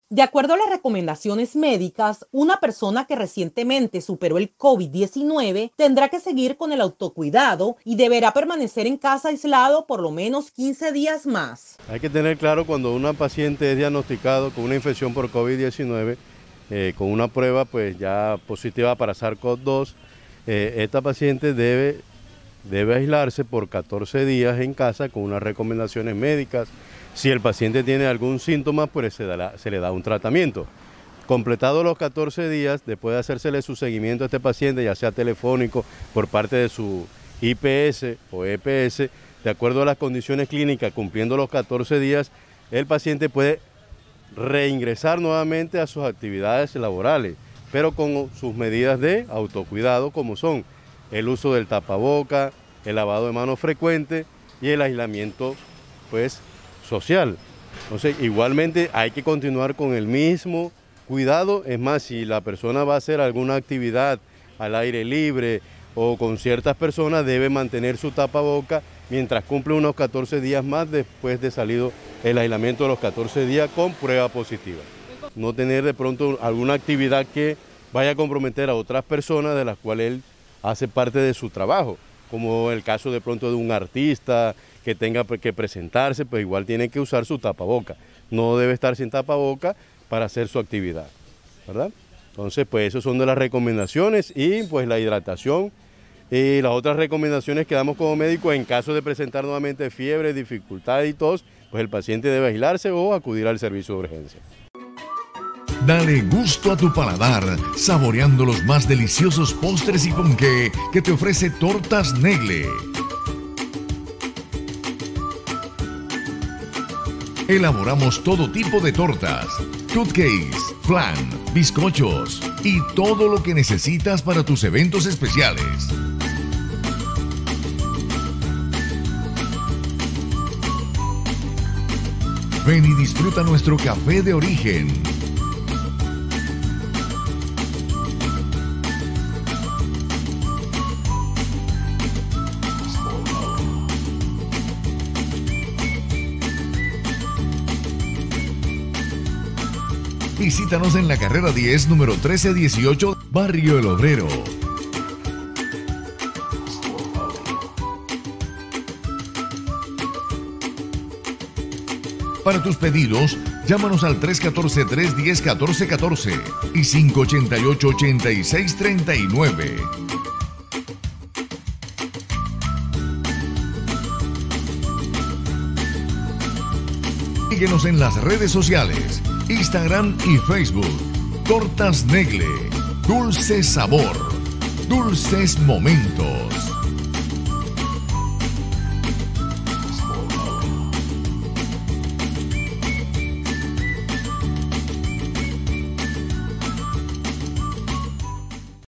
De acuerdo a las recomendaciones médicas, una persona que recientemente superó el COVID-19 tendrá que seguir con el autocuidado y deberá permanecer en casa aislado por lo menos 15 días más. Hay que tener claro cuando una paciente es diagnosticado con una infección por COVID-19, con una prueba pues ya positiva para SARS-CoV-2, esta paciente debe aislarse por 14 días en casa con unas recomendaciones médicas. Si el paciente tiene algún síntoma, pues se le da un tratamiento. Completados los 14 días, después de hacérsele su seguimiento a este paciente, ya sea telefónico, por parte de su IPS o EPS, de acuerdo a las condiciones clínicas, cumpliendo los 14 días, el paciente puede reingresar nuevamente a sus actividades laborales, pero con sus medidas de autocuidado, como son el uso del tapaboca, el lavado de manos frecuente y el aislamiento pues, social. Entonces, igualmente hay que continuar con el mismo cuidado. Es más, si la persona va a hacer alguna actividad al aire libre o con ciertas personas, debe mantener su tapaboca mientras cumple unos 14 días más después de salido el aislamiento de los 14 días con prueba positiva. No tener de pronto alguna actividad que vaya a comprometer a otras personas de las cuales él hace parte de su trabajo, como el caso de pronto de un artista que tenga que presentarse, pues igual tiene que usar su tapaboca. No debe estar sin tapaboca para hacer su actividad, ¿verdad? Entonces, pues esas son de las recomendaciones y pues la hidratación. Y las otras recomendaciones que damos como médico, en caso de presentar nuevamente fiebre, dificultad y tos, pues el paciente debe aislarse o acudir al servicio de urgencia. Dale gusto a tu paladar, saboreando los más deliciosos postres y ponqué que te ofrece Tortas Negle. Elaboramos todo tipo de tortas, cupcakes, flan, bizcochos y todo lo que necesitas para tus eventos especiales. Ven y disfruta nuestro café de origen. Visítanos en la carrera 10, número 1318, Barrio El Obrero. Para tus pedidos, llámanos al 314-310-1414 y 588-8639. Síguenos en las redes sociales, Instagram y Facebook. Tortas Negle, dulce sabor, dulces momentos.